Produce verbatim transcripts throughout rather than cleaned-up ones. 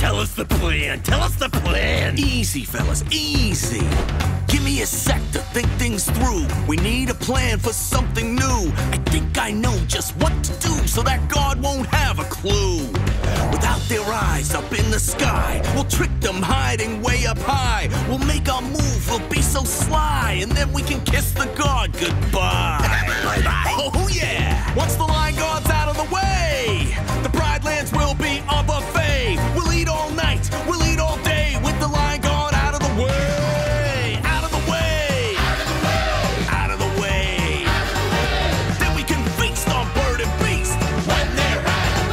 Tell us the plan, tell us the plan. Easy, fellas, easy. Give me a sec to think things through. We need a plan for something new. I think I know just what to do so that God won't have a clue. Without their eyes up in the sky, we'll trick them hiding way up high. We'll make our move, we'll be so sly, and then we can kiss the God goodbye. Bye-bye. Oh yeah! Once the line God's out of the way, the Pride Lands will be a buffet. We'll eat all night, we'll eat all day with the line God out of the way. Out of the way. Out of the way. Then we can feast on bird and beast when they're out of the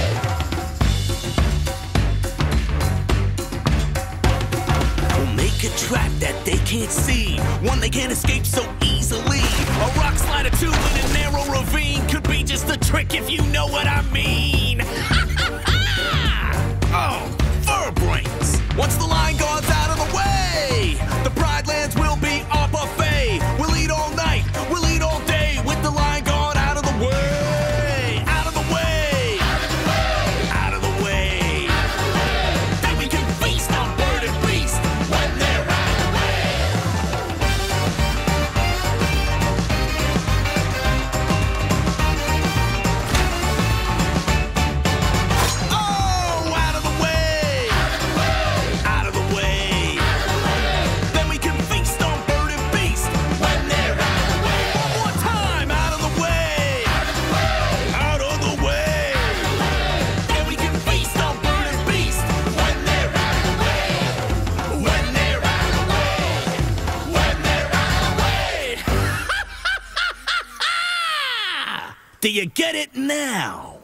way. We'll make a trap that they can't see, one they can't escape so easily. A rock slide or two in a narrow ravine could be just a trick if you know what I mean. Oh, fur brains. Once the line God's out of the way, the Pride Lands will be a buffet. We'll eat all night, we'll eat all day with the line God out of the way. Out of the way. Out of the way. Then we can feast on bird and beast when they're out of the way. Oh, out of the way. Out of the way. Then we can feast on bird and beast when they're out of the way. One more time, out of the way. Out of the way. Then we can feast on bird and beast when they're out of the way. When they're out of the way. When they're out of the way. Do you get it now?